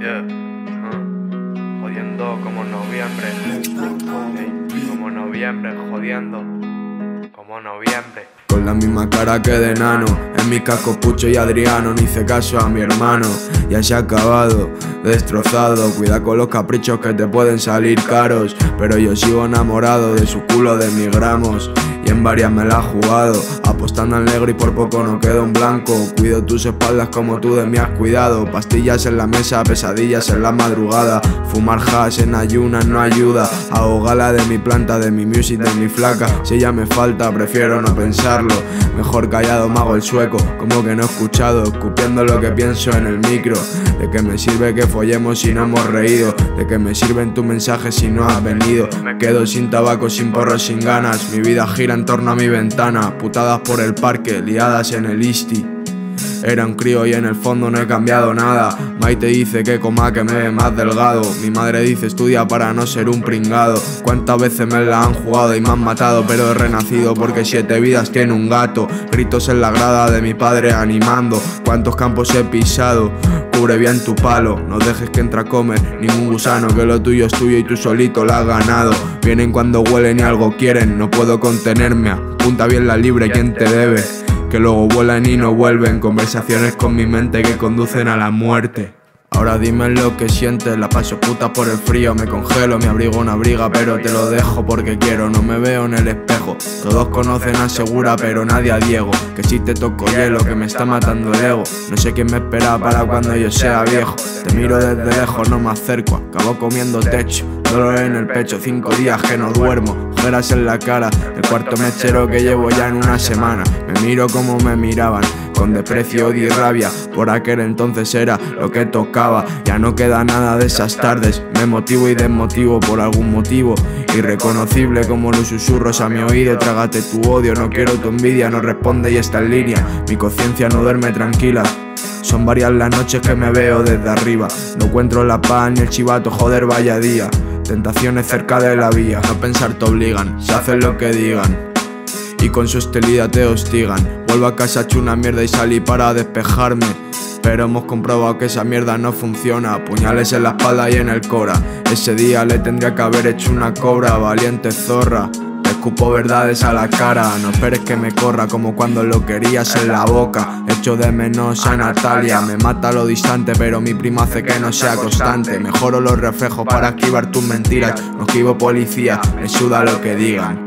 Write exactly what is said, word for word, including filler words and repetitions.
Yeah. Uh. Jodiendo como noviembre. Hey. Como noviembre, jodiendo. Como noviembre. Con la misma cara que de nano, en mi casco Pucho y Adriano. No hice caso a mi hermano, ya se ha acabado, destrozado. Cuida con los caprichos que te pueden salir caros, pero yo sigo enamorado de su culo de mis gramos. Y en varias me la he jugado, apostando al negro y por poco no quedo en blanco. Cuido tus espaldas como tú de mí has cuidado. Pastillas en la mesa, pesadillas en la madrugada. Fumar hash en ayunas no ayuda. Ahogarla de mi planta, de mi music, de mi flaca. Si ella me falta, prefiero no pensarlo. Mejor callado me hago el sueco, como que no he escuchado, escupiendo lo que pienso en el micro. ¿De qué me sirve que follemos si no hemos reído? ¿De qué me sirven tus mensajes si no has venido? Me quedo sin tabaco, sin porro, sin ganas. Mi vida gira en torno a mi ventana. Putadas por el parque, liadas en el Isti. Era un crío y en el fondo no he cambiado nada. Maite dice que coma que me ve más delgado. Mi madre dice estudia para no ser un pringado. Cuántas veces me la han jugado y me han matado, pero he renacido porque siete vidas tiene un gato. Gritos en la grada de mi padre animando. Cuántos campos he pisado. Cubre bien tu palo, no dejes que entre a comer ningún gusano, que lo tuyo es tuyo y tú solito lo has ganado. Vienen cuando huelen y algo quieren, no puedo contenerme. Apunta bien la libre, ¿quién te debe? Que luego vuelan y no vuelven. Conversaciones con mi mente que conducen a la muerte. Ahora dime lo que sientes, la paso puta por el frío. Me congelo, me abrigo una abriga, pero te lo dejo porque quiero. No me veo en el espejo, todos conocen a Segura pero nadie a Diego. Que si te toco hielo, que me está matando el ego. No sé quién me espera para cuando yo sea viejo. Te miro desde lejos, no me acerco, acabo comiendo techo. Dolor en el pecho, cinco días que no duermo. Ojeras en la cara, el cuarto mechero que llevo ya en una semana. Me miro como me miraban, con desprecio, odio y rabia. Por aquel entonces era lo que tocaba. Ya no queda nada de esas tardes. Me motivo y desmotivo por algún motivo irreconocible como los susurros a mi oído. Trágate tu odio, no quiero tu envidia. No responde y está en línea. Mi conciencia no duerme tranquila. Son varias las noches que me veo desde arriba. No encuentro la paz ni el chivato, joder vaya día. Tentaciones cerca de la vía. No pensar te obligan, se hacen lo que digan y con su hostilidad te hostigan. Vuelvo a casa hecho una mierda y salí para despejarme, pero hemos comprobado que esa mierda no funciona. Puñales en la espalda y en el cora. Ese día le tendría que haber hecho una cobra. Valiente zorra, te escupo verdades a la cara. No esperes que me corra como cuando lo querías en la boca. Echo de menos a Natalia. Me mata lo distante, pero mi prima hace que no sea constante. Mejoro los reflejos para esquivar tus mentiras. No esquivo policía, me suda lo que digan.